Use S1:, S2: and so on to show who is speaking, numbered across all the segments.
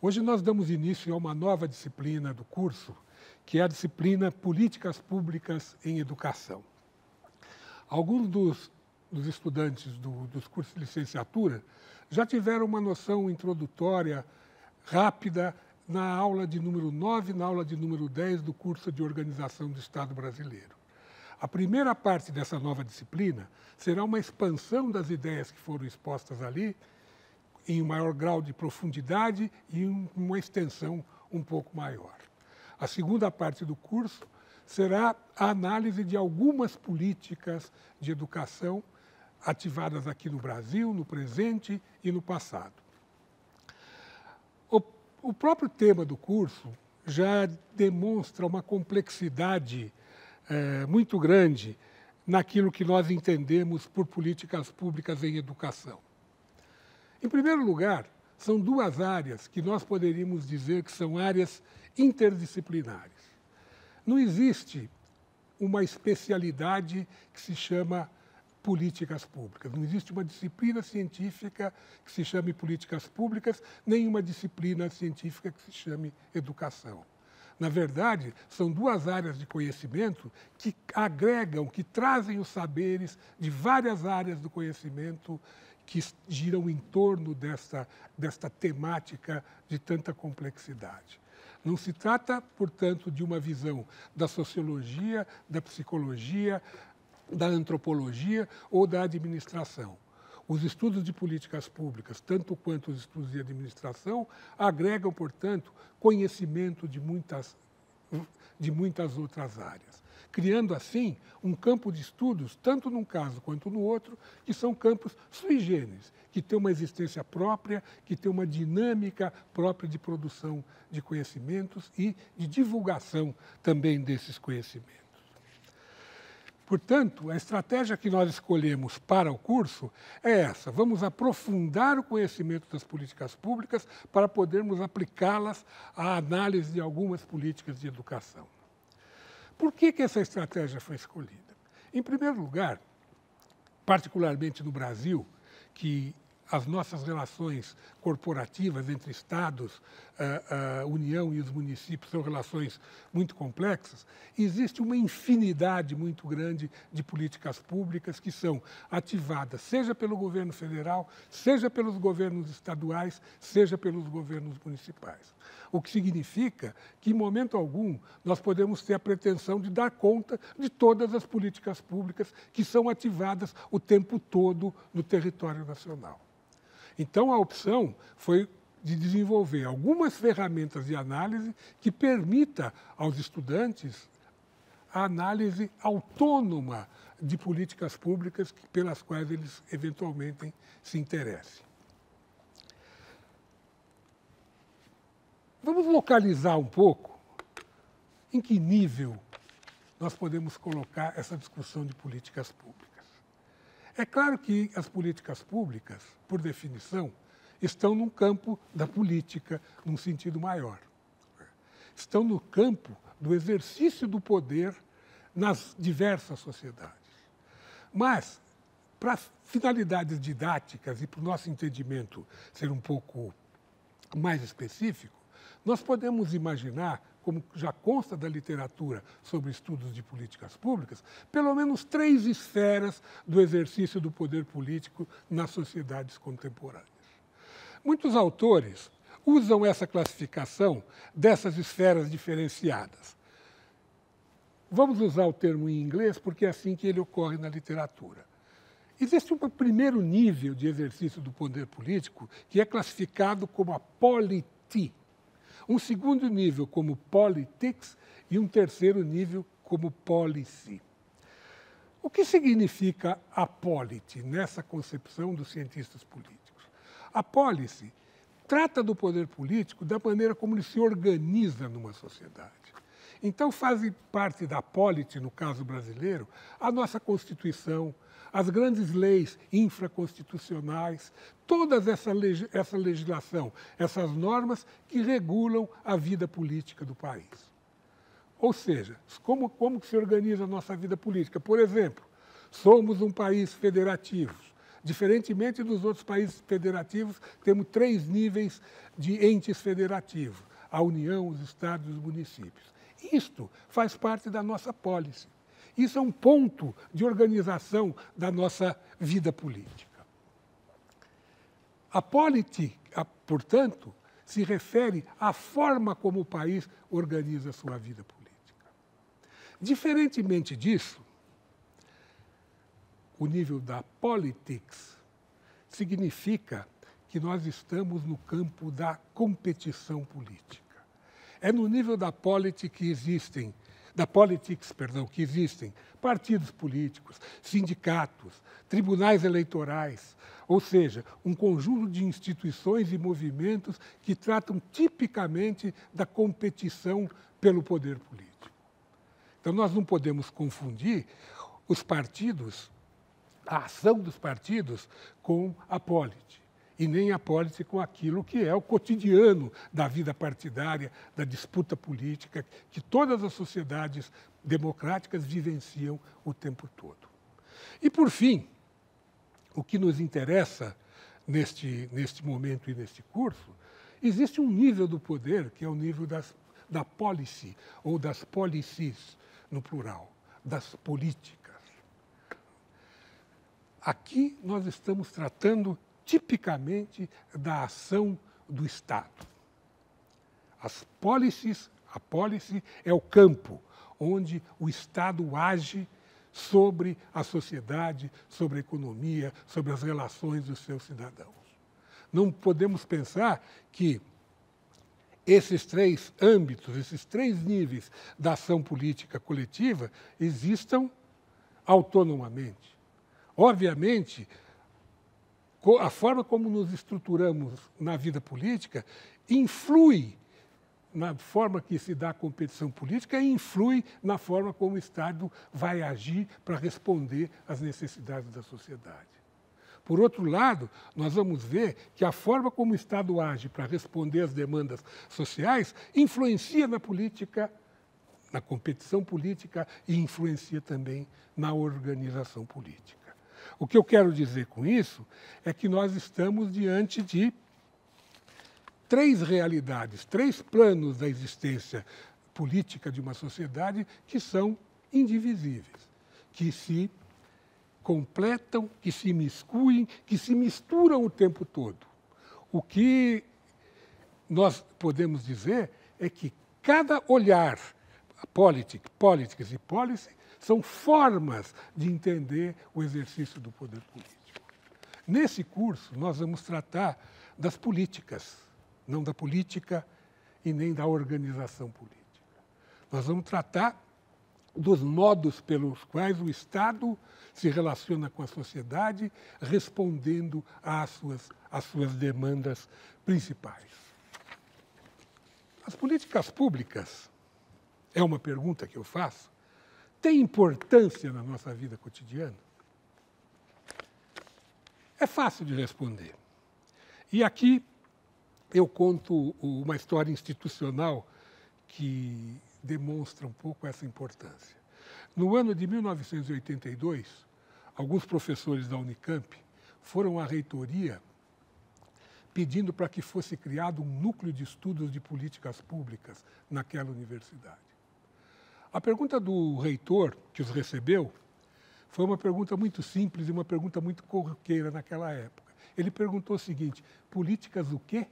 S1: Hoje nós damos início a uma nova disciplina do curso, que é a disciplina Políticas Públicas em Educação. Alguns dos estudantes dos cursos de licenciatura já tiveram uma noção introdutória rápida na aula de número 9 e na aula de número 10 do curso de Organização do Estado Brasileiro. A primeira parte dessa nova disciplina será uma expansão das ideias que foram expostas ali, em um maior grau de profundidade e uma extensão um pouco maior. A segunda parte do curso será a análise de algumas políticas de educação ativadas aqui no Brasil, no presente e no passado. O próprio tema do curso já demonstra uma complexidade muito grande naquilo que nós entendemos por políticas públicas em educação. Em primeiro lugar, são duas áreas que nós poderíamos dizer que são áreas interdisciplinares. Não existe uma especialidade que se chama políticas públicas. Não existe uma disciplina científica que se chame políticas públicas, nem uma disciplina científica que se chame educação. Na verdade, são duas áreas de conhecimento que agregam, que trazem os saberes de várias áreas do conhecimento que giram em torno desta temática de tanta complexidade. Não se trata, portanto, de uma visão da sociologia, da psicologia, da antropologia ou da administração. Os estudos de políticas públicas, tanto quanto os estudos de administração, agregam, portanto, conhecimento de muitas outras áreas, criando, assim, um campo de estudos, tanto num caso quanto no outro, que são campos sui generis, que têm uma existência própria, que têm uma dinâmica própria de produção de conhecimentos e de divulgação também desses conhecimentos. Portanto, a estratégia que nós escolhemos para o curso é essa. Vamos aprofundar o conhecimento das políticas públicas para podermos aplicá-las à análise de algumas políticas de educação. Por que essa estratégia foi escolhida? Em primeiro lugar, particularmente no Brasil, que as nossas relações corporativas entre Estados, a União e os municípios são relações muito complexas, existe uma infinidade muito grande de políticas públicas que são ativadas, seja pelo governo federal, seja pelos governos estaduais, seja pelos governos municipais. O que significa que, em momento algum, nós podemos ter a pretensão de dar conta de todas as políticas públicas que são ativadas o tempo todo no território nacional. Então, a opção foi de desenvolver algumas ferramentas de análise que permita aos estudantes a análise autônoma de políticas públicas pelas quais eles eventualmente se interessem. Vamos localizar um pouco em que nível nós podemos colocar essa discussão de políticas públicas. É claro que as políticas públicas, por definição, estão no campo da política, num sentido maior. Estão no campo do exercício do poder nas diversas sociedades. Mas, para finalidades didáticas e para o nosso entendimento ser um pouco mais específico, nós podemos imaginar, como já consta da literatura sobre estudos de políticas públicas, pelo menos 3 esferas do exercício do poder político nas sociedades contemporâneas. Muitos autores usam essa classificação dessas esferas diferenciadas. Vamos usar o termo em inglês porque é assim que ele ocorre na literatura. Existe um primeiro nível de exercício do poder político que é classificado como a polity. Um segundo nível como politics e um terceiro nível como policy. O que significa a polity nessa concepção dos cientistas políticos? A policy trata do poder político da maneira como ele se organiza numa sociedade. Então, fazem parte da polity, no caso brasileiro, a nossa Constituição, as grandes leis infraconstitucionais, toda essa legislação, essas normas que regulam a vida política do país. Ou seja, como que se organiza a nossa vida política? Por exemplo, somos um país federativo. Diferentemente dos outros países federativos, temos 3 níveis de entes federativos: a União, os estados e os municípios. Isto faz parte da nossa policy. Isso é um ponto de organização da nossa vida política. A polity, portanto, se refere à forma como o país organiza a sua vida política. Diferentemente disso, o nível da politics significa que nós estamos no campo da competição política. É no nível da politics que existem partidos políticos, sindicatos, tribunais eleitorais, ou seja, um conjunto de instituições e movimentos que tratam tipicamente da competição pelo poder político. Então, nós não podemos confundir os partidos, a ação dos partidos, com a polity, e nem a polity com aquilo que é o cotidiano da vida partidária, da disputa política, que todas as sociedades democráticas vivenciam o tempo todo. E, por fim, o que nos interessa neste momento e neste curso, existe um nível do poder, que é o nível da policy, ou das policies, no plural, das políticas. Aqui nós estamos tratando tipicamente da ação do Estado. A policy é o campo onde o Estado age sobre a sociedade, sobre a economia, sobre as relações dos seus cidadãos. Não podemos pensar que esses 3 âmbitos, esses 3 níveis da ação política coletiva existam autonomamente. Obviamente, a forma como nos estruturamos na vida política influi na forma que se dá a competição política e influi na forma como o Estado vai agir para responder às necessidades da sociedade. Por outro lado, nós vamos ver que a forma como o Estado age para responder às demandas sociais influencia na política, na competição política e influencia também na organização política. O que eu quero dizer com isso é que nós estamos diante de 3 realidades, 3 planos da existência política de uma sociedade que são indivisíveis, que se completam, que se imiscuem, que se misturam o tempo todo. O que nós podemos dizer é que cada olhar, politics e policy, são formas de entender o exercício do poder político. Nesse curso, nós vamos tratar das políticas, não da política e nem da organização política. Nós vamos tratar dos modos pelos quais o Estado se relaciona com a sociedade, respondendo às suas demandas principais. As políticas públicas, é uma pergunta que eu faço, têm importância na nossa vida cotidiana? É fácil de responder. E aqui eu conto uma história institucional que demonstra um pouco essa importância. No ano de 1982, alguns professores da Unicamp foram à reitoria pedindo para que fosse criado um núcleo de estudos de políticas públicas naquela universidade. A pergunta do reitor, que os recebeu, foi uma pergunta muito simples e uma pergunta muito corriqueira naquela época. Ele perguntou o seguinte: políticas o quê?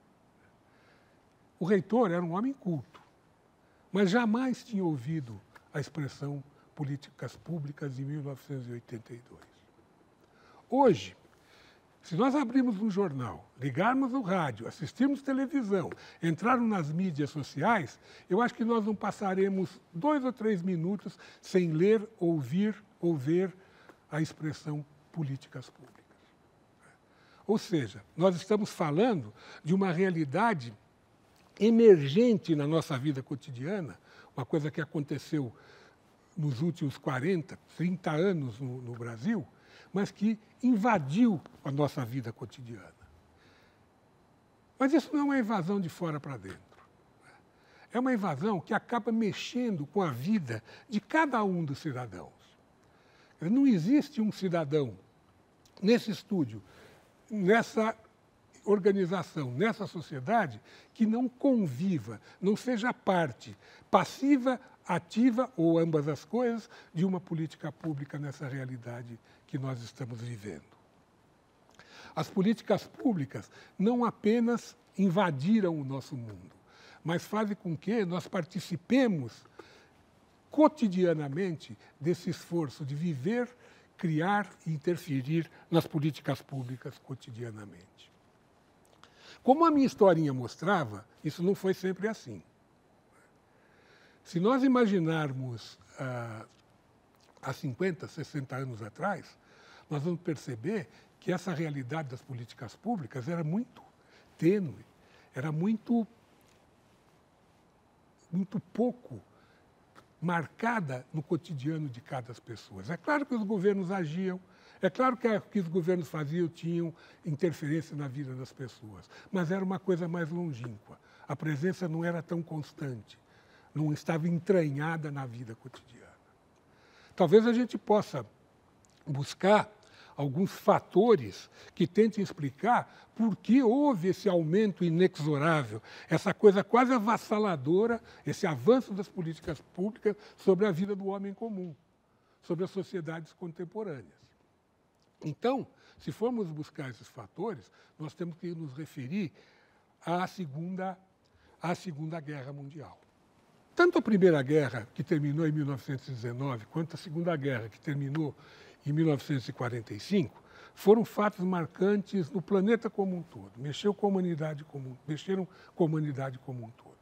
S1: O reitor era um homem culto, mas jamais tinha ouvido a expressão políticas públicas em 1982. Hoje, se nós abrirmos um jornal, ligarmos o rádio, assistirmos televisão, entrarmos nas mídias sociais, eu acho que nós não passaremos 2 ou 3 minutos sem ler, ouvir ou ver a expressão políticas públicas. Ou seja, nós estamos falando de uma realidade emergente na nossa vida cotidiana, uma coisa que aconteceu nos últimos 40, 30 anos no Brasil, mas que invadiu a nossa vida cotidiana. Mas isso não é uma invasão de fora para dentro. É uma invasão que acaba mexendo com a vida de cada um dos cidadãos. Não existe um cidadão nesse estúdio, nessa organização, nessa sociedade, que não conviva, não seja parte passiva, ativa, ou ambas as coisas, de uma política pública nessa realidade que nós estamos vivendo. As políticas públicas não apenas invadiram o nosso mundo, mas fazem com que nós participemos cotidianamente desse esforço de viver, criar e interferir nas políticas públicas cotidianamente. Como a minha historinha mostrava, isso não foi sempre assim. Se nós imaginarmos há 50, 60 anos atrás, nós vamos perceber que essa realidade das políticas públicas era muito tênue, era muito pouco marcada no cotidiano de cada pessoa. É claro que os governos agiam, é claro que o que os governos faziam tinham interferência na vida das pessoas, mas era uma coisa mais longínqua. A presença não era tão constante, não estava entranhada na vida cotidiana. Talvez a gente possa buscar alguns fatores que tentem explicar por que houve esse aumento inexorável, essa coisa quase avassaladora, esse avanço das políticas públicas sobre a vida do homem comum, sobre as sociedades contemporâneas. Então, se formos buscar esses fatores, nós temos que nos referir à Segunda Guerra Mundial. Tanto a Primeira Guerra, que terminou em 1919, quanto a Segunda Guerra, que terminou em 1945, foram fatos marcantes no planeta como um todo. Mexeram com a humanidade como um todo.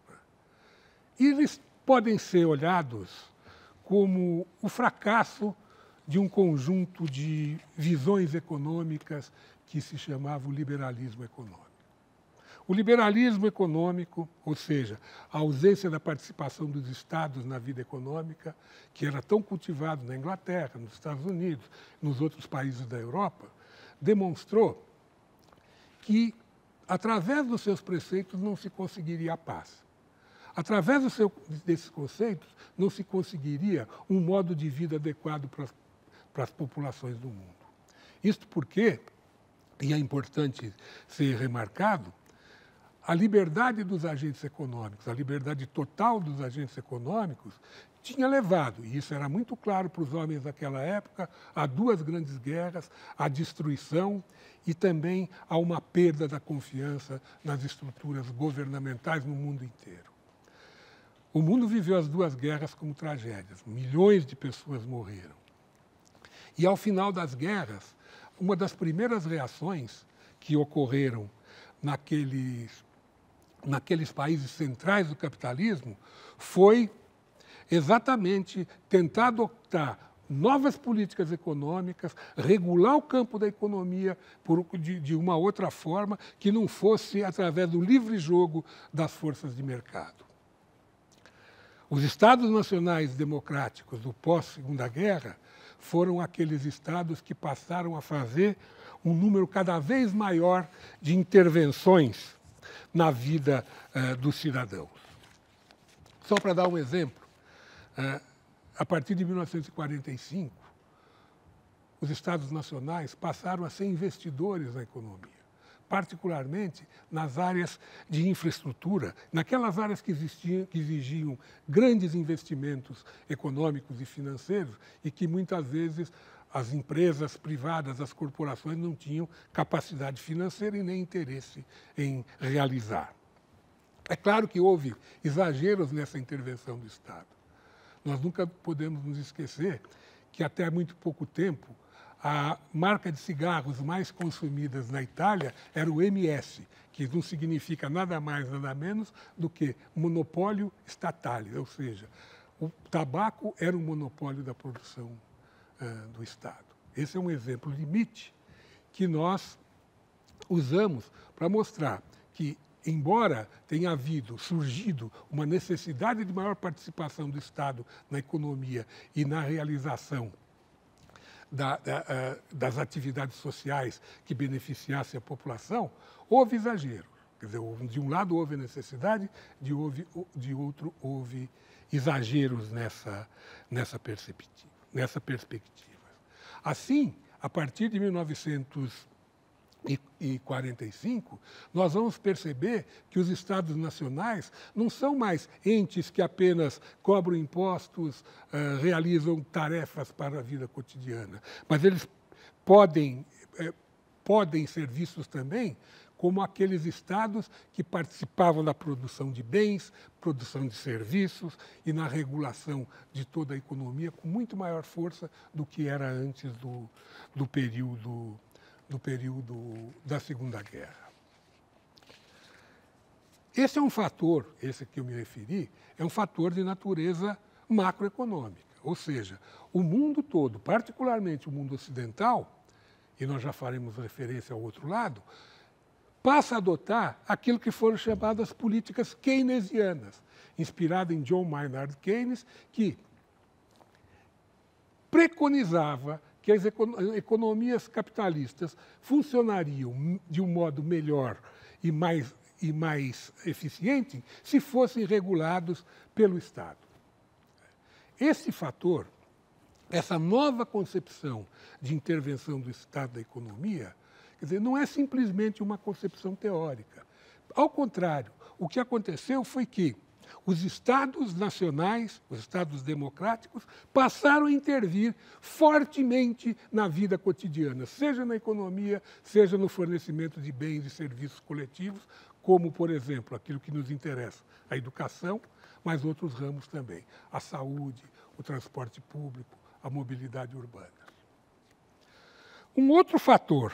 S1: E eles podem ser olhados como o fracasso de um conjunto de visões econômicas que se chamava o liberalismo econômico. O liberalismo econômico, ou seja, a ausência da participação dos Estados na vida econômica, que era tão cultivado na Inglaterra, nos Estados Unidos, nos outros países da Europa, demonstrou que, através dos seus preceitos, não se conseguiria a paz. Através desses conceitos, não se conseguiria um modo de vida adequado para as populações do mundo. Isto porque, e é importante ser remarcado, a liberdade dos agentes econômicos, a liberdade total dos agentes econômicos, tinha levado, e isso era muito claro para os homens daquela época, a duas grandes guerras, à destruição e também a uma perda da confiança nas estruturas governamentais no mundo inteiro. O mundo viveu as duas guerras como tragédias, milhões de pessoas morreram. E, ao final das guerras, uma das primeiras reações que ocorreram naqueles países centrais do capitalismo foi exatamente tentar adotar novas políticas econômicas, regular o campo da economia de uma outra forma que não fosse através do livre jogo das forças de mercado. Os Estados nacionais democráticos do pós-Segunda Guerra foram aqueles estados que passaram a fazer um número cada vez maior de intervenções na vida dos cidadãos. Só para dar um exemplo, a partir de 1945, os Estados nacionais passaram a ser investidores na economia, particularmente nas áreas de infraestrutura, naquelas áreas que exigiam grandes investimentos econômicos e financeiros e que muitas vezes as empresas privadas, as corporações não tinham capacidade financeira e nem interesse em realizar. É claro que houve exageros nessa intervenção do Estado. Nós nunca podemos nos esquecer que até muito pouco tempo a marca de cigarros mais consumidas na Itália era o MS, que não significa nada mais, nada menos do que monopólio estatal, ou seja, o tabaco era um monopólio da produção do Estado. Esse é um exemplo limite que nós usamos para mostrar que, embora tenha surgido uma necessidade de maior participação do Estado na economia e na realização das atividades sociais que beneficiassem a população, houve exagero. Quer dizer, de um lado houve necessidade, de outro houve exageros nessa perspectiva. Assim, a partir de 1945, nós vamos perceber que os Estados nacionais não são mais entes que apenas cobram impostos, realizam tarefas para a vida cotidiana, mas eles podem ser vistos também como aqueles estados que participavam da produção de bens, produção de serviços e na regulação de toda a economia com muito maior força do que era antes do período da Segunda Guerra. Esse é um fator, esse que eu me referi, é um fator de natureza macroeconômica, ou seja, o mundo todo, particularmente o mundo ocidental, e nós já faremos referência ao outro lado, passa a adotar aquilo que foram chamadas políticas keynesianas, inspirada em John Maynard Keynes, que preconizava que as economias capitalistas funcionariam de um modo melhor e mais eficiente se fossem regulados pelo Estado. Esse fator, essa nova concepção de intervenção do Estado da economia, quer dizer, não é simplesmente uma concepção teórica. Ao contrário, o que aconteceu foi que os Estados nacionais, os Estados democráticos, passaram a intervir fortemente na vida cotidiana, seja na economia, seja no fornecimento de bens e serviços coletivos, como, por exemplo, aquilo que nos interessa, a educação, mas outros ramos também, a saúde, o transporte público, a mobilidade urbana. Um outro fator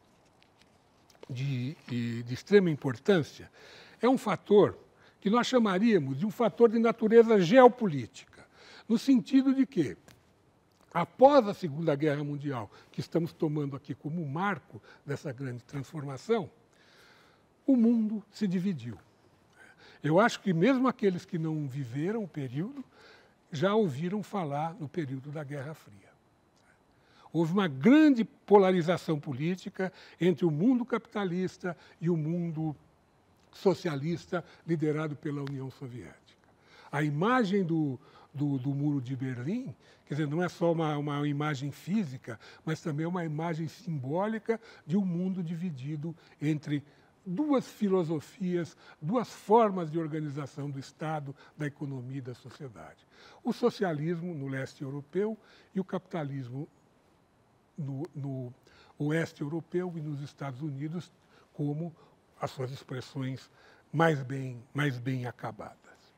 S1: de extrema importância é um fator que nós chamaríamos de um fator de natureza geopolítica, no sentido de que, após a Segunda Guerra Mundial, que estamos tomando aqui como um marco dessa grande transformação, o mundo se dividiu. Eu acho que mesmo aqueles que não viveram o período já ouviram falar no período da Guerra Fria. Houve uma grande polarização política entre o mundo capitalista e o mundo socialista liderado pela União Soviética. A imagem do Muro de Berlim, quer dizer, não é só uma imagem física, mas também uma imagem simbólica de um mundo dividido entre duas filosofias, duas formas de organização do Estado, da economia e da sociedade. O socialismo no leste europeu e o capitalismo no oeste europeu e nos Estados Unidos como as suas expressões mais bem acabadas.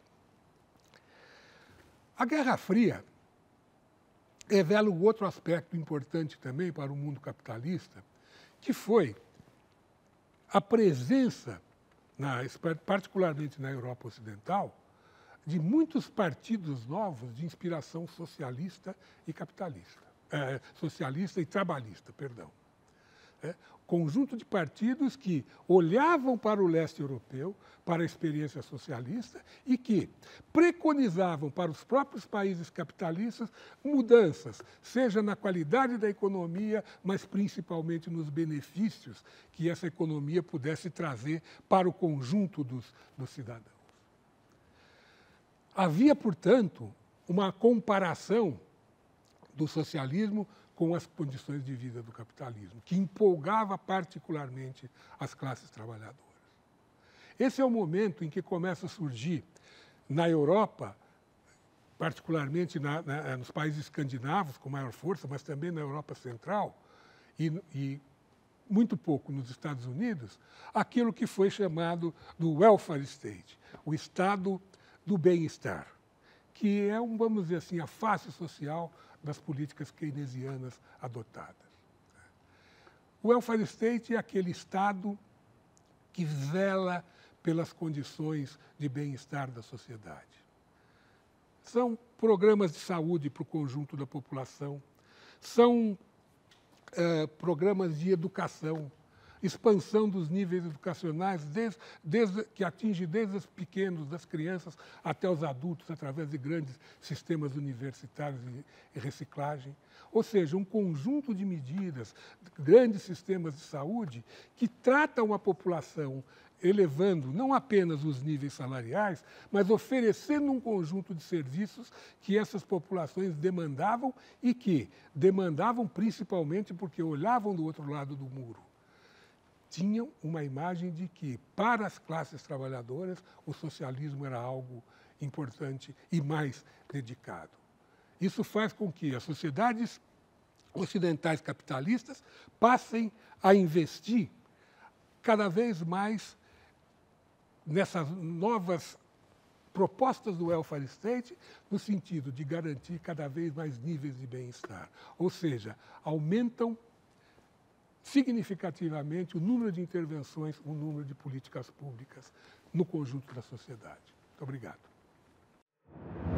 S1: A Guerra Fria revela um outro aspecto importante também para o mundo capitalista, que foi a presença, particularmente na Europa Ocidental, de muitos partidos novos de inspiração socialista e capitalista. Socialista e trabalhista, perdão. Conjunto de partidos que olhavam para o leste europeu, para a experiência socialista e que preconizavam para os próprios países capitalistas mudanças, seja na qualidade da economia, mas principalmente nos benefícios que essa economia pudesse trazer para o conjunto dos cidadãos. Havia, portanto, uma comparação do socialismo com as condições de vida do capitalismo, que empolgava particularmente as classes trabalhadoras. Esse é o momento em que começa a surgir na Europa, particularmente nos países escandinavos com maior força, mas também na Europa Central e muito pouco nos Estados Unidos, aquilo que foi chamado do welfare state, o Estado do bem-estar, que é, vamos dizer assim, a face social das políticas keynesianas adotadas. O welfare state é aquele Estado que zela pelas condições de bem-estar da sociedade. São programas de saúde para o conjunto da população, são programas de educação expansão dos níveis educacionais, que atinge desde os pequenos, das crianças, até os adultos, através de grandes sistemas universitários e reciclagem. Ou seja, um conjunto de medidas, grandes sistemas de saúde, que tratam a população elevando não apenas os níveis salariais, mas oferecendo um conjunto de serviços que essas populações demandavam e que demandavam principalmente porque olhavam do outro lado do muro. Tinham uma imagem de que, para as classes trabalhadoras, o socialismo era algo importante e mais dedicado. Isso faz com que as sociedades ocidentais capitalistas passem a investir cada vez mais nessas novas propostas do welfare state, no sentido de garantir cada vez mais níveis de bem-estar. Ou seja, aumentam significativamente o número de intervenções, o número de políticas públicas no conjunto da sociedade. Muito obrigado.